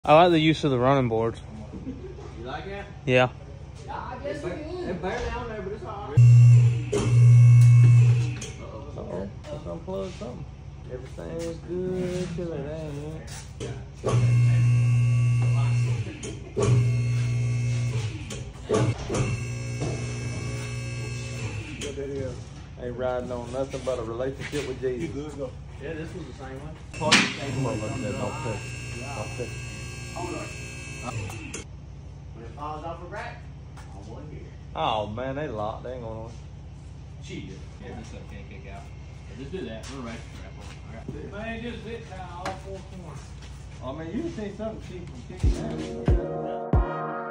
I like the use of the running boards. You like that? Yeah. Yeah, I guess it is. It's bare down there, but it's all right. Uh-oh. Let's unplug something. Everything is good till it ain't. Good video. Ain't riding on nothing but a relationship with Jesus. You good, go. Yeah, this was the same one. Come on, look at that. Don't touch it. Don't touch it. Hold on. When it falls off the rack, I'll one here. Oh man, they locked. They ain't going on. Cheat. Yeah, this stuff can't kick out. Yeah, just do that. We're right strap on. All right. Man, just zip tie all four corners. I mean, you see something cheap from kicking out.